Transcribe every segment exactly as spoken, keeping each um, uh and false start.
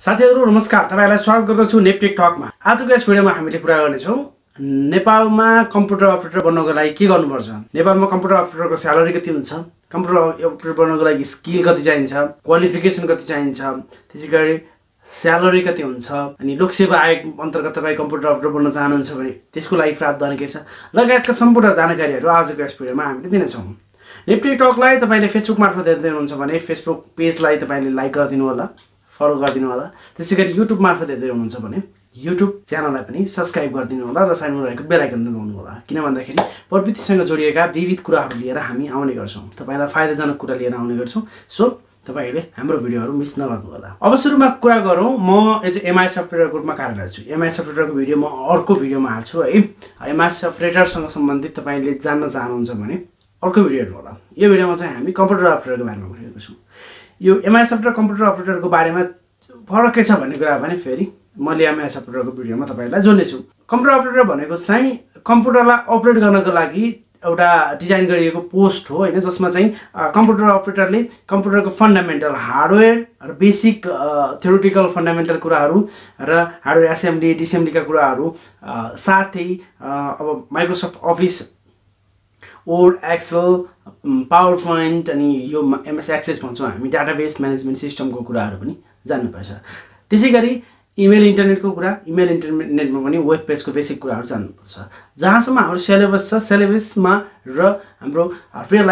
साथीहरु नमस्कार, तपाईलाई स्वागत गर्दछु नेपटेक टकमा। आजको यस भिडियोमा हामीले कुरा गर्नेछौं नेपालमा कम्प्युटर अपरेटर बन्नको लागि के गर्नुपर्छ, नेपालमा कम्प्युटर अपरेटरको स्यालेरी कति हुन्छ, कम्प्युटर अपरेटर बन्नको लागि स्किल कति चाहिन्छ, क्वालिफिकेसन कति चाहिन्छ, त्यसैगरी स्यालेरी कति हुन्छ, अनि लोकसेवा आयोग अन्तर्गत तपाई कम्प्युटर अपरेटर बन्न चाहनुहुन्छ भने त्यसको लागि प्रावधान के छ लगायतका सम्पूर्ण जानकारीहरु आजको यस भिडियोमा हामीले दिनेछौं। नेपटेक टकलाई तपाईले फेसबुक मार्फत हेर्दै हुनुहुन्छ भने फेसबुक पेजलाई तपाईले लाइक गरिदिनु होला, फलो गरिदिनु होला। त्यसैगरी युट्युब मार्फत हेर्दै हुनुहुन्छ भने युट्युब च्यानललाई पनि सब्स्क्राइब गरिदिनु होला र साइडमा रहेको बेल आइकन दबाउनु होला, किन भन्दाखेरि प्रवृत्तिसँग जोडिएका विविध कुराहरू लिएर हामी आउने गर्छौं, तपाईलाई फाइदाजनक कुरा लिएर आउने गर्छौं। सो तपाईले हाम्रो भिडियोहरू मिस नगर्नु होला। अब सुरुमा कुरा गरौँ, म एज एमआई सफ्टवेयर ग्रुपमा कार्यरत छु। एमआई सफ्टवेयरको भिडियो म अर्को भिडियोमा हाल्छु है। एमआई सफ्टवेयरसँग सम्बन्धित तपाईले जान्न चाहनुहुन्छ भने अर्को भिडियो हेर्नु होला। यो भिडियोमा चाहिँ हामी कम्प्युटर अपरेटरको बारेमा गरिरहेको छौं। यो एमआई सफ्टवेयर कम्प्युटर अपरेटरको बारेमा फरक के छ भन्ने कुरा भने फेरि मैले एमआई सफ्टवेयरको भिडियोमा तपाईलाई जोड्नेछु। कम्प्युटर अपरेटर भनेको चाहिँ कम्प्युटरलाई अपरेट गर्नको लागि एउटा डिजाइन गरिएको पोस्ट हो हैन, जसमा चाहिँ कम्प्युटर अपरेटरले कम्प्युटरको फन्डामेन्टल हार्डवेयर र बेसिक थ्योरेटिकल फन्डामेन्टल कुराहरू र हार्डवेयर एसेम्बली डिसेम्बलीका कुराहरू साथै अब Microsoft Office Word Excel PowerPoint अनि यो एमएस एक्सेस भन्छौँ हामी डाटाबेस म्यानेजमेन्ट सिस्टमको कुराहरू पनि जान्नुपर्छ। त्यसैगरी इमेल इन्टरनेटको कुरा, इमेल इन्टरनेटमा पनि वेब पेजको बेसिक कुराहरू जान्नुपर्छ। जहाँसम्म हाम्रो सिलेबस छ, सिलेबसमा र हाम्रो रियल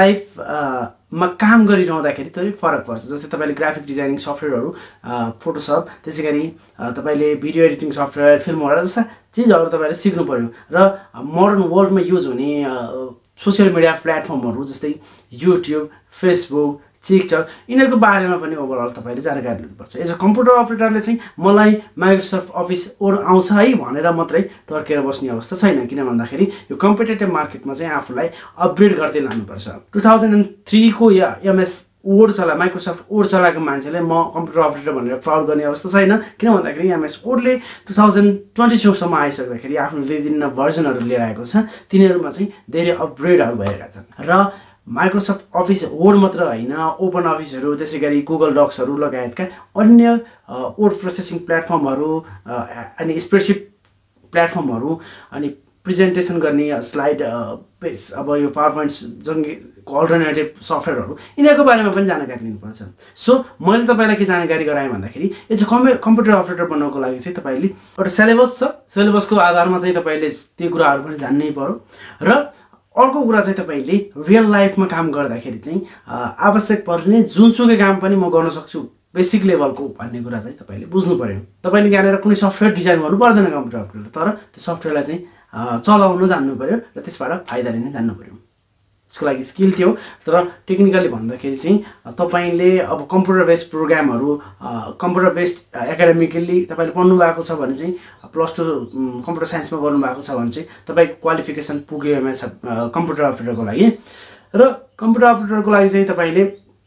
लाइफमा काम गरिरहँदाखेरि थोरै फरक पर्छ। जस्तै तपाईले ग्राफिक डिजाइनिङ सफ्टवेयरहरू, फोटोसप, त्यसैगरी तपाईले भिडियो एडिटिङ सफ्टवेयर, फिल्महरू जस्ता चिजहरू तपाईले सिक्नु पर्यो र मोडर्न वर्ल्डमा युज हुने सोसियल मिडिया प्लेटफर्महरू जस्तै युट्युब, फेसबुक, टिकटक यिनीहरूको बारेमा पनि ओभरअल तपाईले जानकारी लिनुपर्छ। एज अ कम्प्युटर अपरेटरले चाहिँ मलाई माइक्रोसफ्ट अफिस ओर आउँछ है भनेर मात्रै तर्केर बस्ने अवस्था छैन, किन भन्दाखेरि यो कम्पिटेटिभ मार्केटमा चाहिँ आफूलाई अपग्रेड गर्दै लानुपर्छ। टु थाउजन्ड थ्री को या एमएस वर्ड चला माइक्रोसफ्ट वर्ड चलाएको मान्छेले म कम्प्युटर अपरेटर भनेर प्राउड गर्ने अवस्था छैन, किन भन्दाखेरि एमएस वर्डले टु थाउजन्ड ट्वेन्टी टूसम्म आइसक्दाखेरि आफ्नो विभिन्न भर्जनहरू लिएर आएको छ, तिनीहरूमा चाहिँ धेरै अपग्रेडहरू भएका छन्। र माइक्रोसफ्ट अफिस वर्ड मात्र होइन, ओपन अफिसहरू, त्यसैगरी गुगल डक्सहरू लगायतका अन्य वर्ड प्रोसेसिङ प्लेटफर्महरू अनि स्प्रेडसिट प्लेटफर्महरू अनि प्रेजेन्टेसन गर्ने स्लाइड पेज, अब यो पावर पोइन्ट जङ्गीको अल्टरनेटिभ सफ्टवेयरहरू यिनीहरूको बारेमा पनि जानकारी लिनुपर्छ। सो मैले तपाईँलाई के जानकारी गराएँ भन्दाखेरि as a compu computer operator बन्नको लागि चाहिँ तपाईँले एउटा सिलेबस छ, सिलेबसको आधारमा चाहिँ तपाईँले त्यो कुराहरू पनि जान्नै पर्यो। र अर्को कुरा चाहिँ तपाईले रियल लाइफमा काम गर्दाखेरि चाहिँ आवश्यक पर्ने जुनसुकै काम पनि म गर्न सक्छु बेसिक लेभलको भन्ने कुरा चाहिँ तपाईले बुझ्नु पर्यो। तपाईले यहाँनिर कुनै सफ्टवेयर डिजाइन गर्नु पर्दैन कम्प्युटर अपरेटर, तर त्यो सफ्टवेयरलाई चाहिँ चलाउन जान्नु पर्यो र त्यसबाट फाइदा लिन जान्नु पर्यो। यसको लागि स्किल थियो, तर टेक्निकली भन्दाखेरि चाहिँ तपाईले अब कम्प्युटर बेस्ड प्रोग्रामहरू, कम्प्युटर बेस्ड एकाडेमिकली तपाईले पढ्नु भएको छ भने चाहिँ प्लस टू कम्प्युटर साइन्समा गर्नु भएको छ भने चाहिँ तपाईको क्वालिफिकेसन पुग्यो एमएस कम्प्युटर अपरेटरको लागि। र कम्प्युटर अपरेटरको लागि चाहिँ तपाईले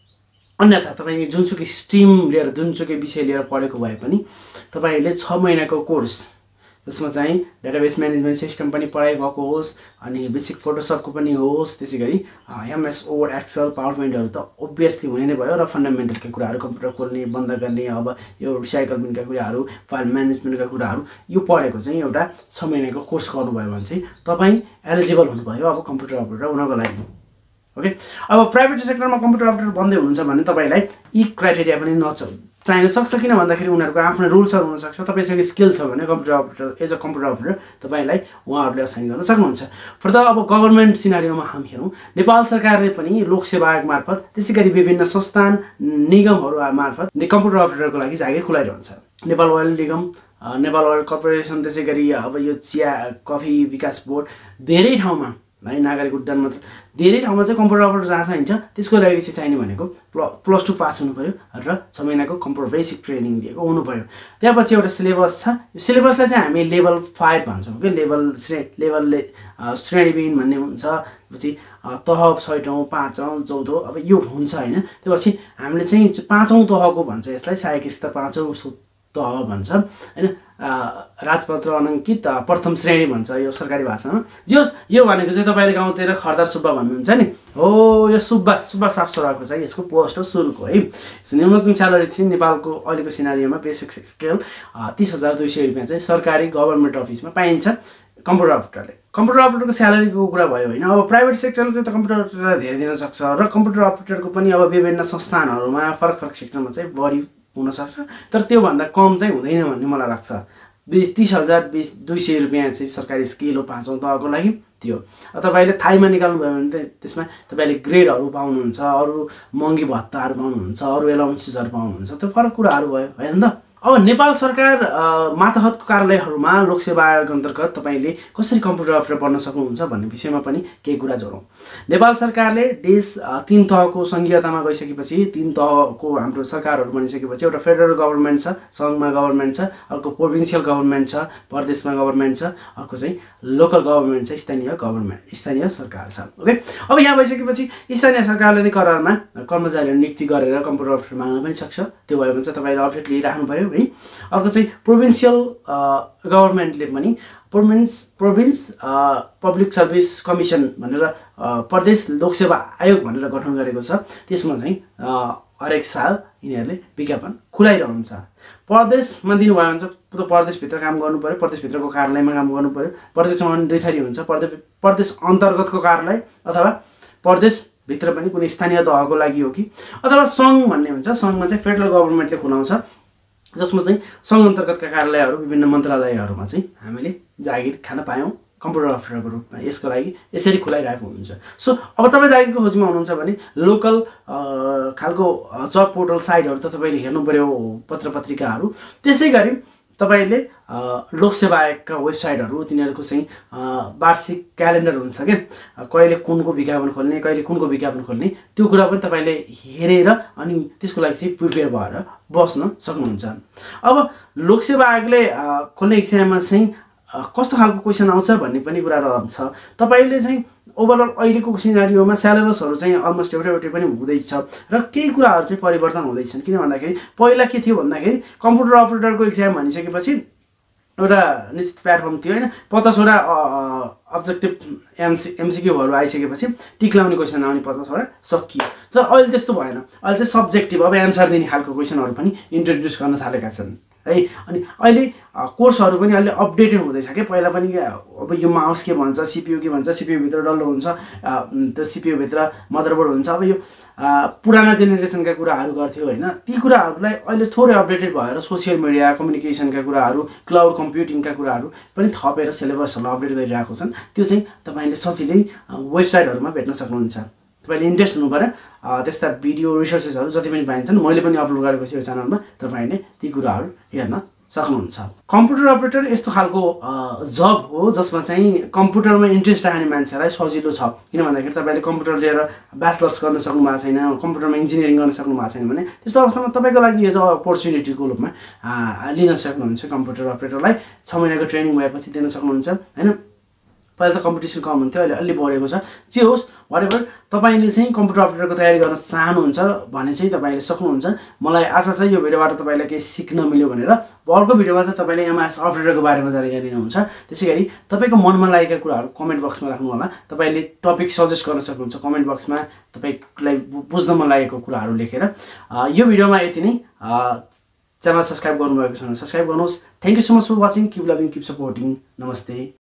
अन्यथा तपाईँ जुनसुकै स्ट्रिम लिएर जुनसुकै विषय लिएर पढेको भए पनि तपाईले छ महिनाको कोर्स, जसमा चाहिँ डाटाबेस म्यानेजमेन्ट सिस्टम पनि पढाइ भएको होस् अनि बेसिक फोटोसपको पनि होस्, त्यसैगरी एमएस वर्ड एक्सेल पावर पोइन्टहरू त ओभियसली हुने नै भयो र फन्डामेन्टलका कुराहरू कम्प्युटर खोल्ने बन्द गर्ने, अब यो रिसाइकलमेन्टका कुराहरू, फाइल म्यानेजमेन्टका कुराहरू यो पढेको चाहिँ एउटा छ महिनाको कोर्स गर्नुभयो भने चाहिँ तपाईँ एलिजिबल हुनुभयो अब कम्प्युटर अपरेटर हुनको लागि। ओके, अब प्राइभेट सेक्टरमा कम्प्युटर अपरेटर बन्दै हुनुहुन्छ भने तपाईँलाई यी क्राइटेरिया पनि नच चाहिन सक्छ, किन भन्दाखेरि उनीहरूको आफ्नो रुल्सहरू हुनसक्छ। तपाईँसँग स्किल छ भने computer operator as a computer operator तपाईँलाई उहाँहरूले असाइन गर्न सक्नुहुन्छ। फर्दर अब गभर्मेन्ट सिनारियोमा हामी हेरौँ, नेपाल सरकारले पनि लोकसेवा आयोग मार्फत त्यसैगरी विभिन्न संस्थान निगमहरू मार्फत कम्प्युटर अपरेटरको लागि जागिर खुलाइरहन्छ। नेपाल ओइल निगम, नेपाल ओइल कर्पोरेसन, त्यसैगरी अब यो चिया कफी विकास बोर्ड, धेरै ठाउँमा है नागरिक उड्डयन मात्र धेरै ठाउँमा चाहिँ कम्प्युटर अपरेटर जहाँ चाहिन्छ त्यसको लागि चाहिँ चाहिने भनेको प्लस टू पास हुनु पर्यो र छ महिनाको कम्प्युटर बेसिक ट्रेनिङ दिएको हुनु पर्यो। त्यसपछि एउटा सिलेबस छ, यो सिलेबसलाई चाहिँ हामी लेभल फाइभ भन्छौँ कि लेभल श्रे लेभलले श्रेणीविहीन भन्ने हुन्छ। त्यसपछि तह छैटौँ, पाँचौँ, चौधौँ अब यो हुन्छ होइन। त्यसपछि हामीले चाहिँ पाँचौँ तहको भन्छ, यसलाई सहायक स्तर पाँचौँ तह भन्छ हैन। राजपत्र अनङ्कित प्रथम श्रेणी भन्छ यो सरकारी भाषामा। जो यो भनेको चाहिँ तपाईले गाउँतिर खरदार सुब्बा भन्नुहुन्छ नि, हो यो सुब्बा सुब्बा सापसराको चाहिँ यसको पोस्ट हो सुरुको है। न्यूनतम स्यालेरी चाहिँ नेपालको अहिलेको सिनारीमा बेसिक स्केल तीस हजार दुई सय रुपियाँ चाहिँ सरकारी गभर्मेन्ट अफिसमा पाइन्छ कम्प्युटर अपरेटरले। कम्प्युटर अपरेटरको स्यालेरीको कुरा भयो होइन। अब प्राइभेट सेक्टरले चाहिँ त कम्प्युटर अपरेटरलाई धेरै दिन सक्छ र कम्प्युटर अपरेटरको पनि अब विभिन्न संस्थानहरूमा फरक फरक सेक्टरमा चाहिँ बढी हुनसक्छ, तर त्योभन्दा कम चाहिँ हुँदैन भन्ने मलाई लाग्छ। बिस तीस हजार बिस दुई सय रुपियाँ चाहिँ सरकारी स्केल हो पाँचौँ तहको लागि त्यो। तपाईँले थाइमा निकाल्नुभयो भने चाहिँ त्यसमा तपाईँले ग्रेडहरू पाउनुहुन्छ, अरू महँगी भत्ताहरू पाउनुहुन्छ, अरू एलाउन्सेसहरू पाउनुहुन्छ, त्यो फरक कुराहरू भयो होइन त। अब नेपाल सरकार मातहतको कार्यालयहरूमा लोकसेवा आयोग अन्तर्गत तपाईँले कसरी कम्प्युटर अपरेटर बन्न सक्नुहुन्छ भन्ने विषयमा पनि केही कुरा जोडौँ। नेपाल सरकारले देश तीन तहको सङ्घीयतामा गइसकेपछि, तीन तहको हाम्रो सरकारहरू बनिसकेपछि एउटा फेडरल गभर्मेन्ट छ, सङ्घमा गभर्मेन्ट छ, अर्को प्रोभिन्सियल गभर्मेन्ट छ, प्रदेशमा गभर्मेन्ट छ, अर्को चाहिँ लोकल गभर्मेन्ट छ, स्थानीय गभर्मेन्ट स्थानीय सरकार छ। ओके, अब यहाँ भइसकेपछि स्थानीय सरकारले नै करारमा कर्मचारीहरू नियुक्ति गरेर कम्प्युटर अपरेटर माग्न पनि सक्छ। त्यो भयो भने चाहिँ तपाईँले अपडेट लिइराख्नु पऱ्यो है। अर्को चाहिँ प्रोभिन्सियल गभर्मेन्टले पनि province province public service commission भनेर प्रदेश लोकसेवा आयोग भनेर गठन गरेको छ। त्यसमा चाहिँ हरेक साल यिनीहरूले विज्ञापन खुलाइरहन्छ। प्रदेशमा दिनुभयो भने चाहिँ त्यो प्रदेशभित्र काम गर्नु पऱ्यो, प्रदेशभित्रको कार्यालयमा काम गर्नु पऱ्यो। प्रदेशमा पनि दुई थरी हुन्छ, प्रदेश प्रदेश अन्तर्गतको कार्यालय अथवा प्रदेशभित्र पनि कुनै स्थानीय तहको लागि हो कि अथवा सङ्घ भन्ने हुन्छ। सङ्घमा चाहिँ फेडरल गभर्मेन्टले खुलाउँछ, जसमा चाहिँ सङ्घ अन्तर्गतका कार्यालयहरू विभिन्न मन्त्रालयहरूमा चाहिँ हामीले जागिर खान पायौँ कम्प्युटर अपरेटरको रूपमा। यसको लागि यसरी खुलाइरहेको हुन्छ। सो अब तपाईँ जागिरको खोजीमा हुनुहुन्छ भने लोकल खालको जब पोर्टल साइटहरू त तपाईँले हेर्नु पऱ्यो, पत्र पत्रिकाहरू। त्यसै गरी तपाईँले लोकसेवा आयोगका वेबसाइटहरू, तिनीहरूको चाहिँ वार्षिक क्यालेन्डर हुन्छ क्या, कहिले कुनको विज्ञापन खोल्ने, कहिले कुनको विज्ञापन खोल्ने, त्यो कुरा पनि तपाईँले हेरेर अनि त्यसको लागि चाहिँ प्रिपेयर भएर बस्न सक्नुहुन्छ। अब लोकसेवा आयोगले खोल्ने इक्जाममा चाहिँ कस्तो खालको क्वेसन आउँछ भन्ने पनि कुरा रहन्छ। तपाईँले चाहिँ ओभरअल अहिलेको सिनारियोमा सिलेबसहरू चाहिँ अलमोस्ट एउटै एउटै पनि हुँदैछ र केही कुराहरू चाहिँ परिवर्तन हुँदैछन्। किन भन्दाखेरि पहिला के थियो भन्दाखेरि कम्प्युटर अपरेटरको इक्जाम भनिसकेपछि एउटा निश्चित प्लेटफर्म थियो होइन, पचासवटा अब्जेक्टिभ एमसी एमसिक्यूहरू आइसकेपछि टिक लाउने क्वेसन आउने पचासवटा सकियो। तर अहिले त्यस्तो भएन। अहिले चाहिँ सब्जेक्टिभ अब एन्सर दिने खालको क्वेसनहरू पनि इन्ट्रोड्युस गर्न थालेका छन् है। अनि अहिले कोर्सहरू पनि अहिले अपडेटेड हुँदैछ क्या। पहिला पनि अब यो माउस के भन्छ, सिपियु के भन्छ, सिपियुभित्र डल्लो हुन्छ, त्यो सिपियुभित्र मदरबोर्ड हुन्छ। अब यो पुराना जेनेरेसनका कुराहरू गर्थ्यो होइन, ती कुराहरूलाई अहिले थोरै अपडेटेड भएर सोसियल मिडिया कम्युनिकेसनका कुराहरू, क्लाउड कम्प्युटिङका कुराहरू पनि थपेर सिलेबसहरू अपडेट गरिरहेको छन्। त्यो चाहिँ तपाईँले सजिलै वेबसाइटहरूमा भेट्न सक्नुहुन्छ। तपाईँले इन्ट्रेस्ट हुनु पऱ्यो। त्यस्ता भिडियो रिसोर्सेसहरू जति पनि पाइन्छन्, मैले पनि अपलोड गरेको छु यो च्यानलमा, तपाईँले ती कुराहरू हेर्न सक्नुहुन्छ। कम्प्युटर अपरेटर यस्तो खालको जब हो जसमा चाहिँ कम्प्युटरमा इन्ट्रेस्ट राख्ने मान्छेलाई सजिलो छ। किन भन्दाखेरि तपाईँले कम्प्युटर लिएर ब्याचलर्स गर्न सक्नु भएको छैन, कम्प्युटरमा इन्जिनियरिङ गर्न सक्नु भएको छैन भने त्यस्तो अवस्थामा तपाईँको लागि एज अ अपर्च्युनिटीको रूपमा लिन सक्नुहुन्छ। कम्प्युटर अपरेटरलाई छ महिनाको ट्रेनिङ भएपछि दिन सक्नुहुन्छ होइन। पहिला त कम्पिटिसन कम हुन्थ्यो, अहिले अलि बढेको छ। जे होस् वाटेभर, तपाईँले चाहिँ कम्प्युटर अपरेटरको तयारी गर्न चाहनुहुन्छ भने चाहिँ तपाईँले सक्नुहुन्छ। मलाई आशा छ यो भिडियोबाट तपाईँलाई केही सिक्न मिल्यो भनेर। अर्को भिडियोमा चाहिँ तपाईँले एमआइएस अपरेटरको बारेमा जानकारी लिनुहुन्छ। त्यसै गरी तपाईँको मनमा लागेका कुराहरू कमेन्ट बक्समा राख्नु होला। तपाईँले टपिक सजेस्ट गर्न सक्नुहुन्छ कमेन्ट बक्समा, तपाईँलाई बुझ्न मन लागेको कुराहरू लेखेर। यो भिडियोमा यति नै। च्यानल सब्सक्राइब गर्नुभएको छ भने सब्सक्राइब गर्नुहोस्। Thank you so much for watching. Keep loving, keep supporting. नमस्ते।